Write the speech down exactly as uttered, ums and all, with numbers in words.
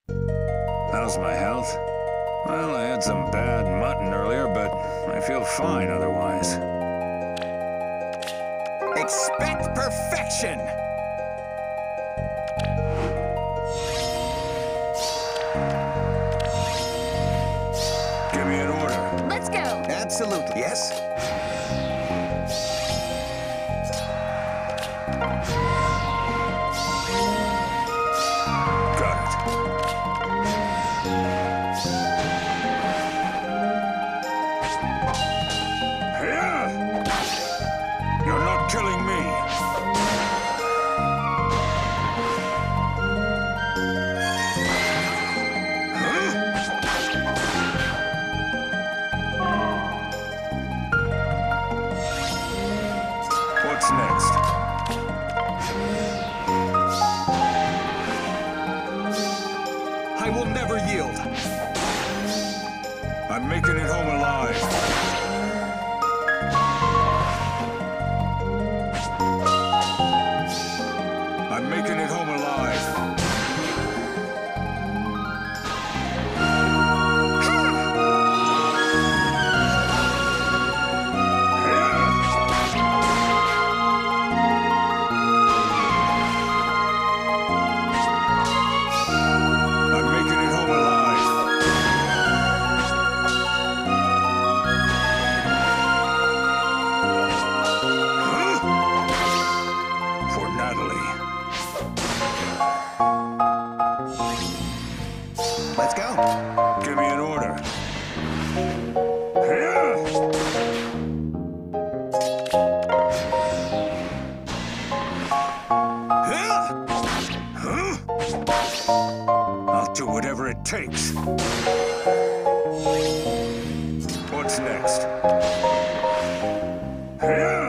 How's my health? Well, I had some bad mutton earlier, but I feel fine otherwise. Expect perfection! Give me an order. Let's go. Absolutely. Yes? Got it. Here! You're not killing me. What's next? I will never yield. I'm making it home alive. I'm making it home alive. I'm making it home alive. For Natalie. Let's go. Give me an order. Here! Huh? Huh? I'll do whatever it takes. What's next? Here!